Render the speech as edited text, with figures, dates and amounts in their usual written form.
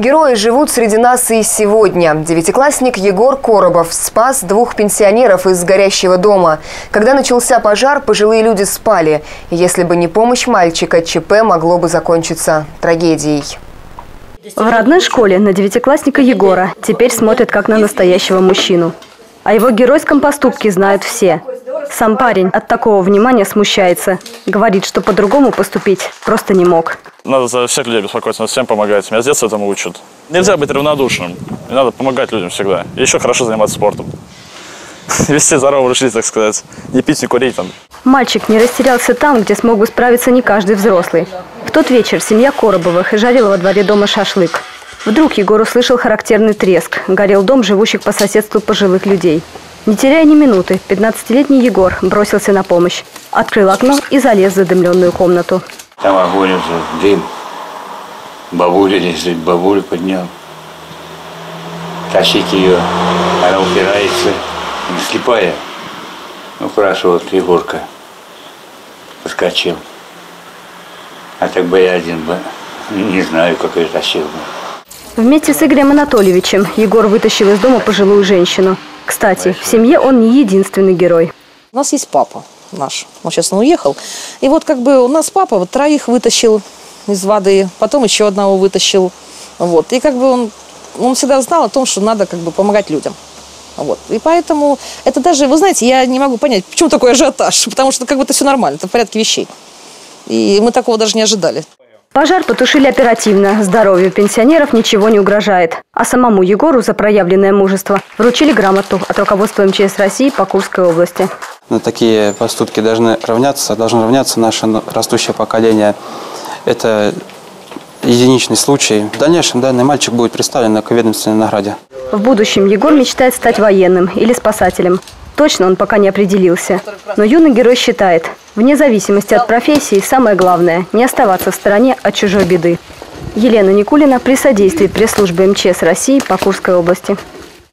Герои живут среди нас и сегодня. Девятиклассник Егор Коробов спас двух пенсионеров из горящего дома. Когда начался пожар, пожилые люди спали. Если бы не помощь мальчика, ЧП могло бы закончиться трагедией. В родной школе на девятиклассника Егора теперь смотрят как на настоящего мужчину. О его геройском поступке знают все. Сам парень от такого внимания смущается. Говорит, что по-другому поступить просто не мог. Надо за всех людей беспокоиться, надо всем помогать. Меня с детства этому учат. Нельзя быть равнодушным. И надо помогать людям всегда. И еще хорошо заниматься спортом. Вести здоровую жизнь, так сказать. Не пить, не курить там. Мальчик не растерялся там, где смог бы справиться не каждый взрослый. В тот вечер семья Коробовых жарила во дворе дома шашлык. Вдруг Егор услышал характерный треск. Горел дом живущих по соседству пожилых людей. Не теряя ни минуты, 15-летний Егор бросился на помощь. Открыл окно и залез в задымленную комнату. Там огонь уже, дым. Бабуля лежит, бабулю поднял. Тащить ее, она упирается, не слепая. Ну хорошо, вот Егорка поскочил. А так бы я один бы, не знаю, как я тащил бы. Вместе с Игорем Анатольевичем Егор вытащил из дома пожилую женщину. Кстати, в семье он не единственный герой. У нас есть папа наш, он сейчас уехал. И вот как бы у нас папа вот троих вытащил из воды, потом еще одного вытащил. Вот. И как бы он всегда знал о том, что надо как бы помогать людям. Вот. И поэтому это даже, вы знаете, я не могу понять, почему такой ажиотаж, потому что как бы это все нормально, это в порядке вещей. И мы такого даже не ожидали. Пожар потушили оперативно. Здоровью пенсионеров ничего не угрожает. А самому Егору за проявленное мужество вручили грамоту от руководства МЧС России по Курской области. На такие поступки должно равняться наше растущее поколение. Это единичный случай. В дальнейшем данный мальчик будет представлен к ведомственной награде. В будущем Егор мечтает стать военным или спасателем. Точно он пока не определился. Но юный герой считает, вне зависимости от профессии, самое главное – не оставаться в стороне от чужой беды. Елена Никулина при содействии пресс-службы МЧС России по Курской области.